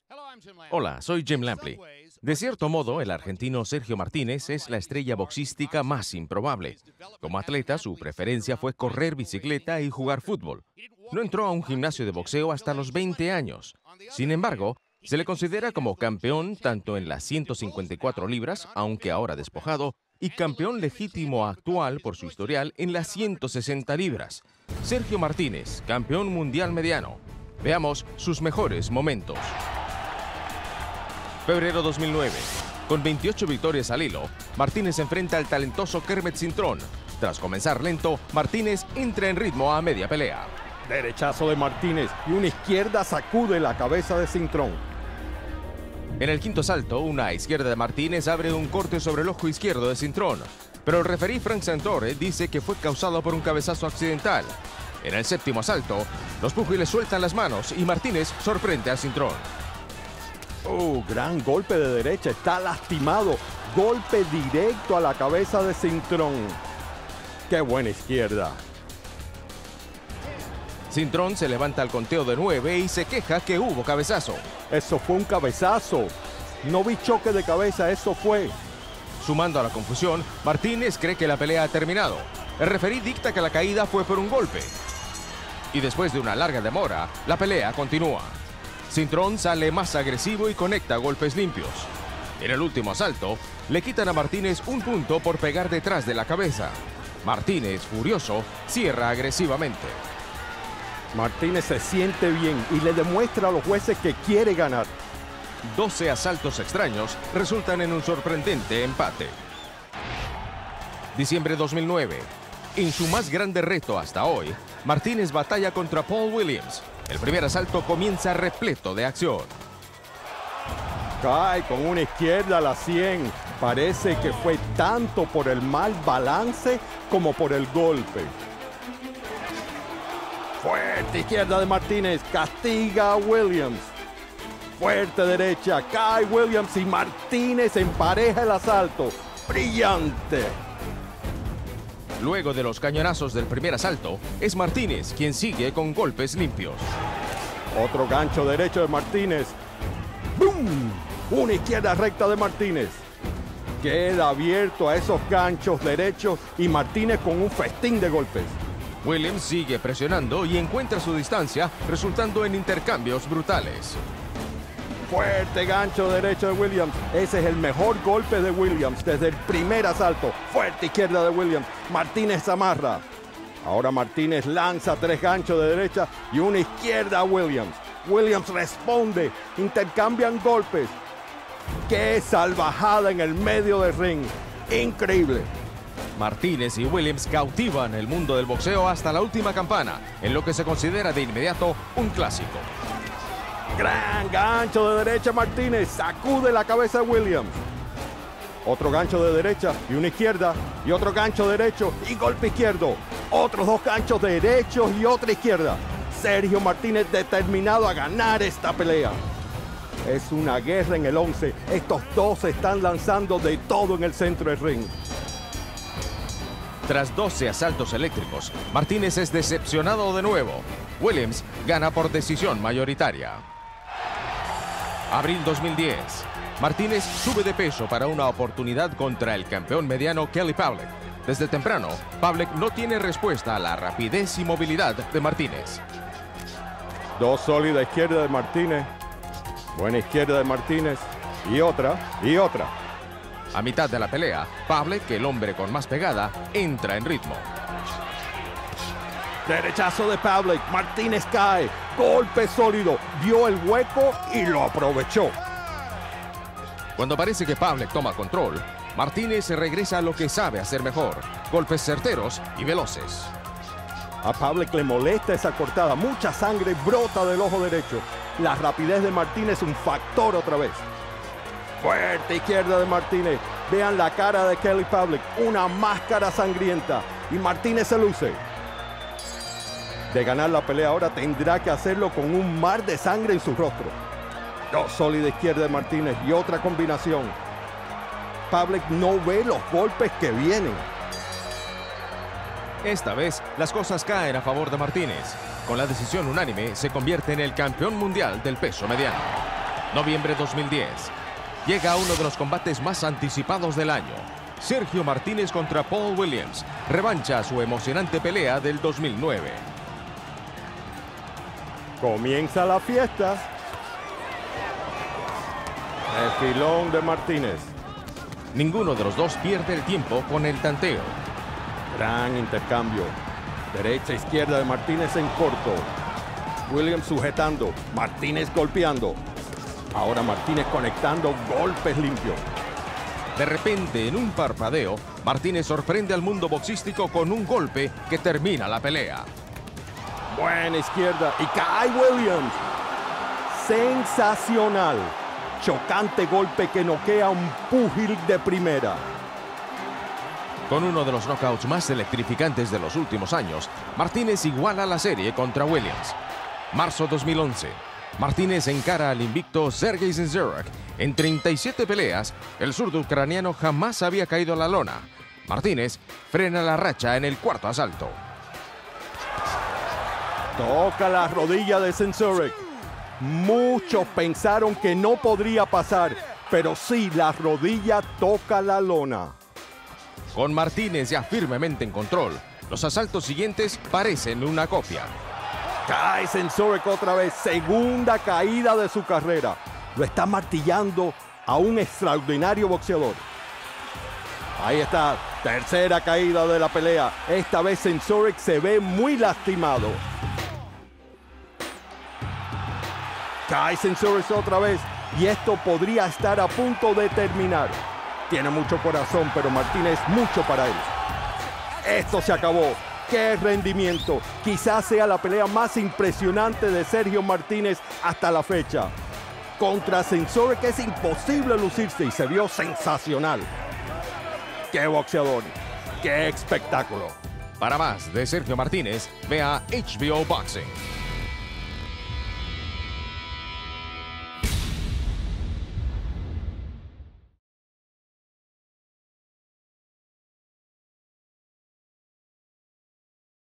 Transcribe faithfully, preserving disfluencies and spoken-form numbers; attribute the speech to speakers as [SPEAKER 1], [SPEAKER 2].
[SPEAKER 1] Hola, soy Jim Lampley. De cierto modo, el argentino Sergio Martínez es la estrella boxística más improbable. Como atleta, su preferencia fue correr bicicleta y jugar fútbol. No entró a un gimnasio de boxeo hasta los veinte años. Sin embargo, se le considera como campeón tanto en las ciento cincuenta y cuatro libras, aunque ahora despojado, y campeón legítimo actual por su historial en las ciento sesenta libras. Sergio Martínez, campeón mundial mediano. Veamos sus mejores momentos. Febrero dos mil nueve. Con veintiocho victorias al hilo, Martínez enfrenta al talentoso Kermit Cintrón. Tras comenzar lento, Martínez entra en ritmo a media pelea.
[SPEAKER 2] Derechazo de Martínez y una izquierda sacude la cabeza de Cintrón.
[SPEAKER 1] En el quinto asalto, una izquierda de Martínez abre un corte sobre el ojo izquierdo de Cintrón, pero el referí Frank Santore dice que fue causado por un cabezazo accidental. En el séptimo asalto, los púgiles sueltan las manos y Martínez sorprende a Cintrón.
[SPEAKER 2] Oh, gran golpe de derecha, está lastimado. Golpe directo a la cabeza de Cintrón. ¡Qué buena izquierda!
[SPEAKER 1] Cintrón se levanta al conteo de nueve y se queja que hubo cabezazo.
[SPEAKER 2] Eso fue un cabezazo. No vi choque de cabeza, eso fue.
[SPEAKER 1] Sumando a la confusión, Martínez cree que la pelea ha terminado. El referí dicta que la caída fue por un golpe. Y después de una larga demora, la pelea continúa. Cintrón sale más agresivo y conecta golpes limpios. En el último asalto, le quitan a Martínez un punto por pegar detrás de la cabeza. Martínez, furioso, cierra agresivamente.
[SPEAKER 2] Martínez se siente bien y le demuestra a los jueces que quiere ganar.
[SPEAKER 1] doce asaltos extraños resultan en un sorprendente empate. Diciembre dos mil nueve. En su más grande reto hasta hoy, Martínez batalla contra Paul Williams. El primer asalto comienza repleto de acción.
[SPEAKER 2] Cae con una izquierda a la cien. Parece que fue tanto por el mal balance como por el golpe. Fuerte izquierda de Martínez, castiga a Williams. Fuerte derecha, cae Williams y Martínez empareja el asalto. ¡Brillante!
[SPEAKER 1] Luego de los cañonazos del primer asalto, es Martínez quien sigue con golpes limpios.
[SPEAKER 2] Otro gancho derecho de Martínez. ¡Bum! Una izquierda recta de Martínez. Queda abierto a esos ganchos derechos y Martínez con un festín de golpes.
[SPEAKER 1] Williams sigue presionando y encuentra su distancia, resultando en intercambios brutales.
[SPEAKER 2] Fuerte gancho derecho de Williams. Ese es el mejor golpe de Williams desde el primer asalto. Fuerte izquierda de Williams. Martínez amarra. Ahora Martínez lanza tres ganchos de derecha y una izquierda a Williams. Williams responde. Intercambian golpes. ¡Qué salvajada en el medio del ring! ¡Increíble!
[SPEAKER 1] Martínez y Williams cautivan el mundo del boxeo hasta la última campana, en lo que se considera de inmediato un clásico.
[SPEAKER 2] Gran gancho de derecha Martínez, sacude la cabeza de Williams. Otro gancho de derecha y una izquierda, y otro gancho derecho y golpe izquierdo. Otros dos ganchos derechos y otra izquierda. Sergio Martínez determinado a ganar esta pelea. Es una guerra en el once. Estos dos se están lanzando de todo en el centro del ring.
[SPEAKER 1] Tras doce asaltos eléctricos, Martínez es decepcionado de nuevo. Williams gana por decisión mayoritaria. Abril dos mil diez. Martínez sube de peso para una oportunidad contra el campeón mediano Kelly Pavlik. Desde temprano, Pavlik no tiene respuesta a la rapidez y movilidad de Martínez.
[SPEAKER 2] Dos sólida izquierda de Martínez. Buena izquierda de Martínez. Y otra, y otra.
[SPEAKER 1] A mitad de la pelea, Pavlik, el hombre con más pegada, entra en ritmo.
[SPEAKER 2] Derechazo de Pavlik, Martínez cae, golpe sólido, vio el hueco y lo aprovechó.
[SPEAKER 1] Cuando parece que Pavlik toma control, Martínez se regresa a lo que sabe hacer mejor, golpes certeros y veloces.
[SPEAKER 2] A Pavlik le molesta esa cortada, mucha sangre brota del ojo derecho. La rapidez de Martínez un factor otra vez. Fuerte izquierda de Martínez. Vean la cara de Kelly Pavlik, una máscara sangrienta. Y Martínez se luce. De ganar la pelea ahora tendrá que hacerlo con un mar de sangre en su rostro. Dos sólida izquierda de Martínez y otra combinación. Pavlik no ve los golpes que vienen.
[SPEAKER 1] Esta vez, las cosas caen a favor de Martínez. Con la decisión unánime, se convierte en el campeón mundial del peso mediano. Noviembre dos mil diez. Llega uno de los combates más anticipados del año. Sergio Martínez contra Paul Williams. Revancha su emocionante pelea del dos mil nueve.
[SPEAKER 2] Comienza la fiesta. El filón de Martínez.
[SPEAKER 1] Ninguno de los dos pierde el tiempo con el tanteo.
[SPEAKER 2] Gran intercambio. Derecha, izquierda de Martínez en corto. Williams sujetando. Martínez golpeando. Ahora Martínez conectando golpes limpios.
[SPEAKER 1] De repente, en un parpadeo, Martínez sorprende al mundo boxístico con un golpe que termina la pelea.
[SPEAKER 2] Buena izquierda y cae Williams. Sensacional. Chocante golpe que noquea a un púgil de primera.
[SPEAKER 1] Con uno de los knockouts más electrificantes de los últimos años, Martínez iguala la serie contra Williams. Marzo dos mil once. Martínez encara al invicto Sergey Zinzurek. En treinta y siete peleas, el zurdo ucraniano jamás había caído a la lona. Martínez frena la racha en el cuarto asalto.
[SPEAKER 2] Toca la rodilla de Zinzurek. Muchos pensaron que no podría pasar, pero sí, la rodilla toca la lona.
[SPEAKER 1] Con Martínez ya firmemente en control, los asaltos siguientes parecen una copia.
[SPEAKER 2] Cae Zinzurek otra vez, segunda caída de su carrera. Lo está martillando a un extraordinario boxeador. Ahí está, tercera caída de la pelea. Esta vez Zinzurek se ve muy lastimado. Cae Zinzurek otra vez y esto podría estar a punto de terminar. Tiene mucho corazón, pero Martínez mucho para él. Esto se acabó. ¡Qué rendimiento! Quizás sea la pelea más impresionante de Sergio Martínez hasta la fecha. Contra Zinzurek es imposible lucirse y se vio sensacional. ¡Qué boxeador! ¡Qué espectáculo!
[SPEAKER 1] Para más de Sergio Martínez, vea H B O Boxing.